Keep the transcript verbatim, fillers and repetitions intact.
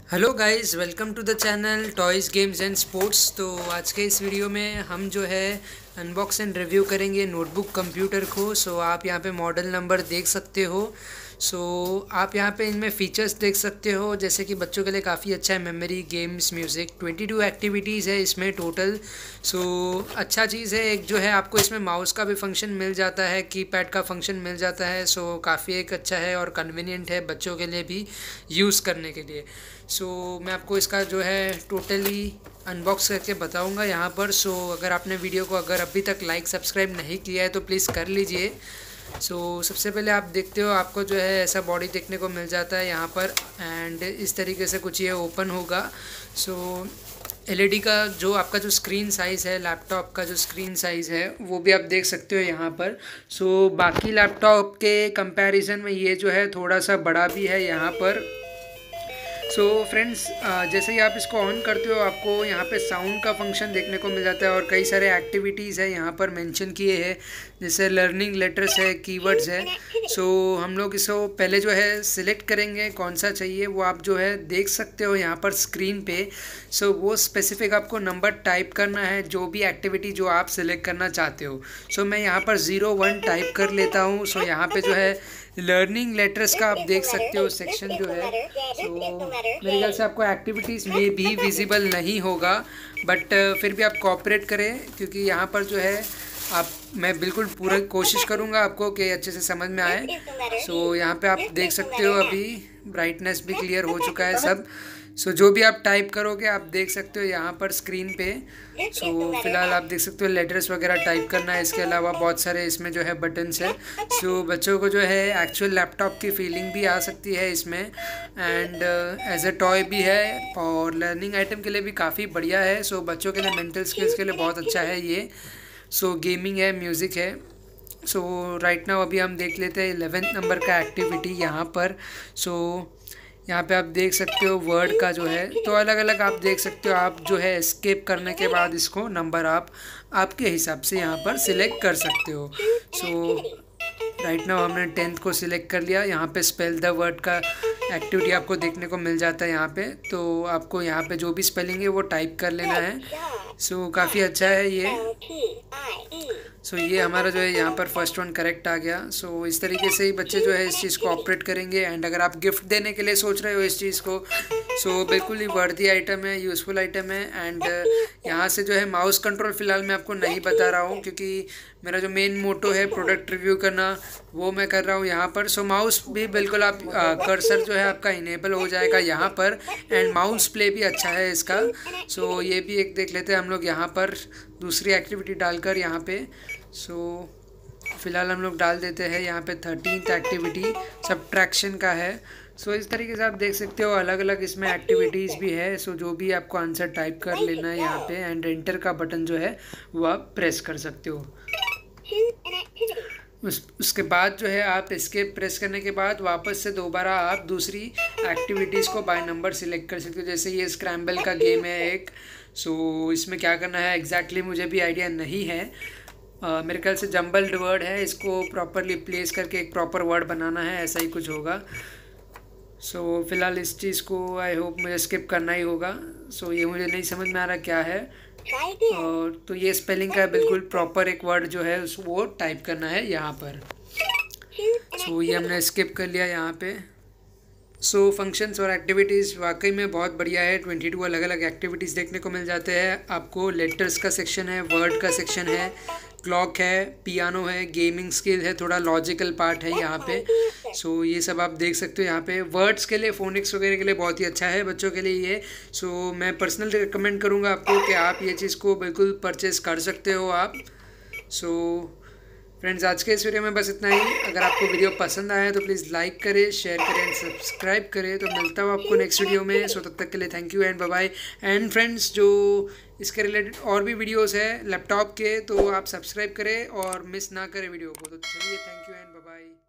Hello guys, welcome to the channel toys games and sports. तो आज के इस वीडियो में हम जो है अनबॉक्स एंड रिव्यू करेंगे नोटबुक कंप्यूटर को। सो आप यहाँ पे मॉडल नंबर देख सकते हो। सो आप यहाँ पे इनमें फ़ीचर्स देख सकते हो, जैसे कि बच्चों के लिए काफ़ी अच्छा है। Memory, games, music, twenty two activities है इसमें टोटल। सो अच्छा चीज़ है एक जो है आपको इसमें माउस का भी फंक्शन मिल जाता है, कीपैड का फंक्शन मिल जाता है। सो काफ़ी एक अच्छा है और कन्वीनियंट है बच्चों के लिए भी यूज़ करने के लिए। सो so, मैं आपको इसका जो है टोटली अनबॉक्स करके बताऊंगा यहाँ पर। सो so, अगर आपने वीडियो को अगर अभी तक लाइक सब्सक्राइब नहीं किया है तो प्लीज़ कर लीजिए। सो so, सबसे पहले आप देखते हो आपको जो है ऐसा बॉडी देखने को मिल जाता है यहाँ पर, एंड इस तरीके से कुछ ये ओपन होगा। सो एलईडी का जो आपका जो स्क्रीन साइज़ है, लैपटॉप का जो स्क्रीन साइज़ है वो भी आप देख सकते हो यहाँ पर। सो so, बाकी लैपटॉप के कंपैरिजन में ये जो है थोड़ा सा बड़ा भी है यहाँ पर। सो so, फ्रेंड्स, जैसे ही आप इसको ऑन करते हो आपको यहाँ पे साउंड का फंक्शन देखने को मिल जाता है और कई सारे एक्टिविटीज़ है यहाँ पर मेंशन किए हैं, जैसे लर्निंग लेटर्स है, कीवर्ड्स है। सो so, हम लोग इसको पहले जो है सिलेक्ट करेंगे कौन सा चाहिए, वो आप जो है देख सकते हो यहाँ पर स्क्रीन पे। सो so, वो स्पेसिफिक आपको नंबर टाइप करना है जो भी एक्टिविटी जो आप सिलेक्ट करना चाहते हो। सो so, मैं यहाँ पर ज़ीरो वन टाइप कर लेता हूँ। सो so, यहाँ पे जो है लर्निंग लेटर्स का आप देख सकते हो सेक्शन जो है। सो so, मेरे ख्याल से आपको एक्टिविटीज़ में भी विजिबल नहीं होगा, बट फिर भी आप कोऑपरेट करें, क्योंकि यहाँ पर जो है आप मैं बिल्कुल पूरा कोशिश करूँगा आपको कि अच्छे से समझ में आए। सो so, यहाँ पे आप देख सकते हो अभी ब्राइटनेस भी क्लियर हो चुका है सब। सो so, जो भी आप टाइप करोगे आप देख सकते हो यहाँ पर स्क्रीन पे। सो so, फिलहाल आप देख सकते हो लेटर्स वगैरह टाइप करना है। इसके अलावा बहुत सारे इसमें जो है बटन्स है। सो so, बच्चों को जो है एक्चुअल लैपटॉप की फीलिंग भी आ सकती है इसमें, एंड एज अ टॉय भी है और लर्निंग आइटम के लिए भी काफ़ी बढ़िया है। सो so, बच्चों के लिए मेंटल स्किल्स के लिए बहुत अच्छा है ये। सो so, गेमिंग है, म्यूज़िक है। सो राइट नाउ अभी हम देख लेते हैं इलेवेंथ नंबर का एक्टिविटी यहाँ पर। सो so, यहाँ पे आप देख सकते हो वर्ड का जो है, तो अलग अलग आप देख सकते हो। आप जो है एस्केप करने के बाद इसको नंबर आप आपके हिसाब से यहाँ पर सिलेक्ट कर सकते हो। सो राइट नाउ हमने टेंथ को सिलेक्ट कर लिया। यहाँ पे स्पेल द वर्ड का एक्टिविटी आपको देखने को मिल जाता है यहाँ पे। तो आपको यहाँ पे जो भी स्पेलिंग है वो टाइप कर लेना है। सो so, काफ़ी अच्छा है ये। सो so, ये हमारा जो है यहाँ पर फर्स्ट वन करेक्ट आ गया। सो so, इस तरीके से ही बच्चे जो है इस चीज़ को ऑपरेट करेंगे। एंड अगर आप गिफ्ट देने के लिए सोच रहे हो इस चीज़ को, सो so, बिल्कुल ही वर्दी आइटम है, यूज़फुल आइटम है। एंड यहाँ से जो है माउस कंट्रोल फ़िलहाल मैं आपको नहीं बता रहा हूँ, क्योंकि मेरा जो मेन मोटो है प्रोडक्ट रिव्यू करना वो मैं कर रहा हूँ यहाँ पर। सो so, माउस भी बिल्कुल आप कर्सर जो है आपका इनेबल हो जाएगा यहाँ पर, एंड माउस प्ले भी अच्छा है इसका। सो so, ये भी एक देख लेते हैं हम लोग यहाँ पर दूसरी एक्टिविटी डालकर यहाँ पे। सो so, फ़िलहाल हम लोग डाल देते हैं यहाँ पे थर्टीन्थ एक्टिविटी सब्ट्रैक्शन का है। सो so, इस तरीके से आप देख सकते हो अलग अलग इसमें एक्टिविटीज़ भी है। सो so, जो भी आपको आंसर टाइप कर लेना है यहाँ पे, एंड एंटर का बटन जो है वो आप प्रेस कर सकते हो। उस उसके बाद जो है आप एस्केप प्रेस करने के बाद वापस से दोबारा आप दूसरी एक्टिविटीज़ को बाय नंबर सिलेक्ट कर सकते हो। जैसे ये स्क्रैम्बल का गेम है एक। सो so, इसमें क्या करना है एग्जैक्टली मुझे भी आइडिया नहीं है। uh, मेरे ख्याल से जम्बल्ड वर्ड है, इसको प्रॉपरली प्लेस करके एक प्रॉपर वर्ड बनाना है, ऐसा ही कुछ होगा। सो so, फ़िलहाल इस चीज़ को आई होप मुझे स्किप करना ही होगा। सो so, ये मुझे नहीं समझ में आ रहा क्या है। और तो ये स्पेलिंग का बिल्कुल प्रॉपर एक वर्ड जो है उस वो टाइप करना है यहाँ पर। सो so, ये हमने स्किप कर लिया यहाँ पे। सो so, फंक्शंस और एक्टिविटीज़ वाकई में बहुत बढ़िया है। ट्वेंटी टू अलग अलग एक्टिविटीज़ देखने को मिल जाते हैं आपको। लेटर्स का सेक्शन है, वर्ड का सेक्शन है, क्लॉक है, पियानो है, गेमिंग स्किल है, थोड़ा लॉजिकल पार्ट है यहाँ पे। सो so, ये सब आप देख सकते हो यहाँ पे। वर्ड्स के लिए, फोनिक्स वगैरह के लिए बहुत ही अच्छा है बच्चों के लिए ये। सो so, मैं पर्सनली रिकमेंड करूँगा आपको कि आप ये चीज़ को बिल्कुल परचेज़ कर सकते हो आप। सो so, फ्रेंड्स, आज के इस वीडियो में बस इतना ही। अगर आपको वीडियो पसंद आया तो प्लीज़ लाइक करें, शेयर करें एंड सब्सक्राइब करें। तो मिलता हूँ आपको नेक्स्ट वीडियो में। सो तब तक के लिए thank you and bye bye. And friends, जो इसके रिलेटेड और भी वीडियोस है लैपटॉप के, तो आप सब्सक्राइब करें और मिस ना करें वीडियो को। तो चलिए, thank you and bye bye.